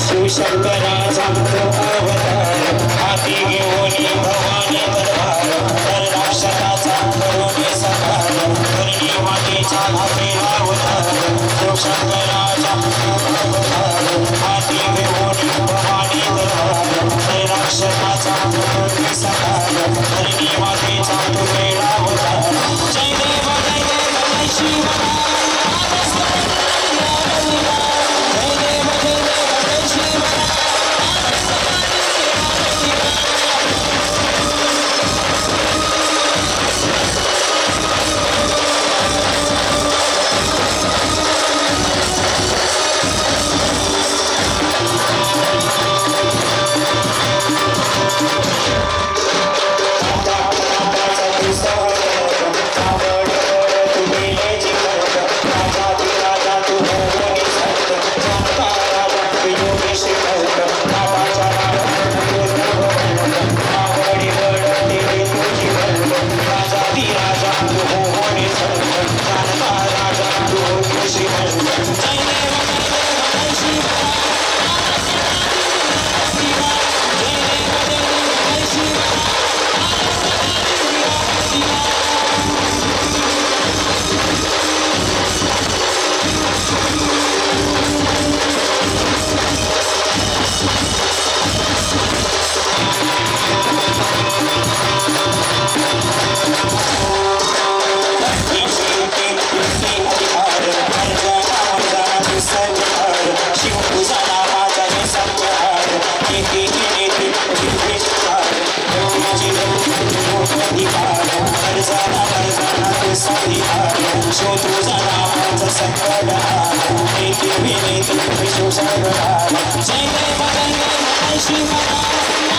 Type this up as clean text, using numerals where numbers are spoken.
शिवशंकराचा अवतार हाती घेऊन भवानी दरबार तर राक्षसाचा करून संहार धरणी मातेचा धापेला अवतार शिवशंकराचा अवतार हाती घेऊन भवानी दरबार तर राक्षसाचा करून संहार धरणी मातेचा धापेला अवतार जय देव जय शिवराय शो तुझा नामाचा संकट जय देव जय शिवराय